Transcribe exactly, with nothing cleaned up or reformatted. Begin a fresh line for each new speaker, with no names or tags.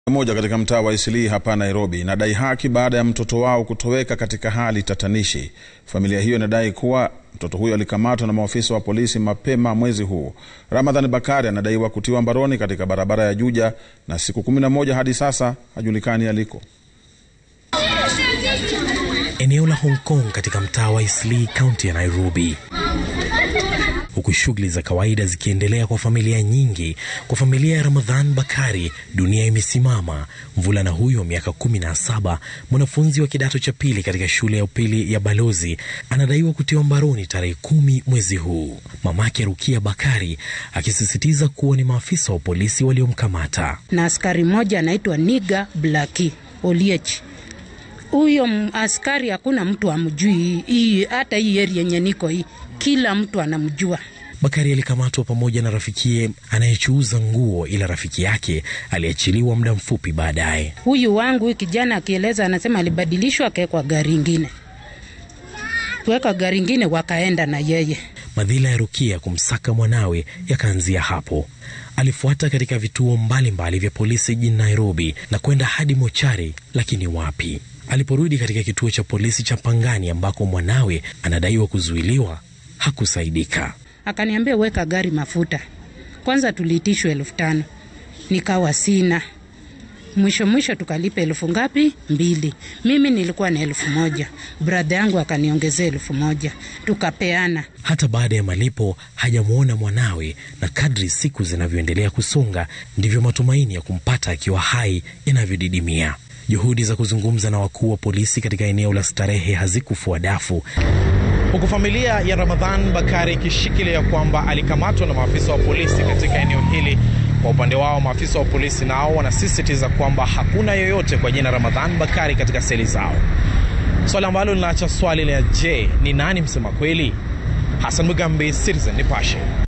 Moja katika mtaa wa Eastleigh hapa Nairobi inadai haki baada ya mtoto wao kutoweka katika hali tatanishi. Familia hiyo inadai kuwa mtoto huyo alikamatwa na maafisa wa polisi mapema mwezi huu. Ramadhan Bakari anadaiwa kutiwa mbaroni katika barabara ya Juja na siku kumi na moja hadi sasa hajulikani aliko.
Eneo la Hong Kong katika mtaa wa Eastleigh, kaunti ya Nairobi. Huku shughuli za kawaida zikiendelea kwa familia nyingi, kwa familia ya Ramadhan Bakari dunia imesimama. Mvulana huyo miaka kumi na saba, mwanafunzi wa kidato cha pili katika shule ya upili ya Balozi, anadaiwa kutiwa mbaroni tarehe kumi mwezi huu. Mamake Rukia Bakari akisisitiza kuwa ni maafisa wa polisi waliomkamata.
Na askari mmoja anaitwa Niga Blackie Oliech. Huyo askari hakuna mtu amjui, hii hata hii area yenye niko hii kila mtu anamjua.
Bakari alikamatwa pamoja na rafikie anayechuuza nguo, ila rafiki yake aliachiliwa muda mfupi baadaye.
Huyu wangu kijana akieleza anasema alibadilishwa akawekwa gari lingine. Kuweka gari lingine wakaenda na yeye.
Madhila ya Rukia kumsaka mwanawe yakaanzia hapo. Alifuata katika vituo mbalimbali mbali vya polisi jijini Nairobi na kwenda hadi mochari, lakini wapi. Aliporudi katika kituo cha polisi cha Pangani ambako mwanawe anadaiwa kuzuiliwa, hakusaidika.
Akaniambia weka gari mafuta. Kwanza tuliitishwa elfu tano. Nikawa sina. Mwisho mwisho tukalipa elfu ngapi? Mbili. Mimi nilikuwa na elfu moja. Brother yangu akaniongezea elfu moja. Tukapeana.
Hata baada ya malipo hajamuona mwanawe, na kadri siku zinavyoendelea kusonga ndivyo matumaini ya kumpata akiwa hai yanavyodidimia. Juhudi za kuzungumza na wakuu wa polisi katika eneo la starehe hazikufua dafu,
huku familia ya Ramadhan Bakari ikishikilia kwamba alikamatwa na maafisa wa polisi katika eneo hili. Kwa upande wao, maafisa wa polisi nao wanasisitiza kwamba hakuna yoyote kwa jina Ramadhan Bakari katika seli zao. Swali ambalo linaacha swali la je, ni nani msema kweli? Hassan Mugambi, Citizen Nipashe.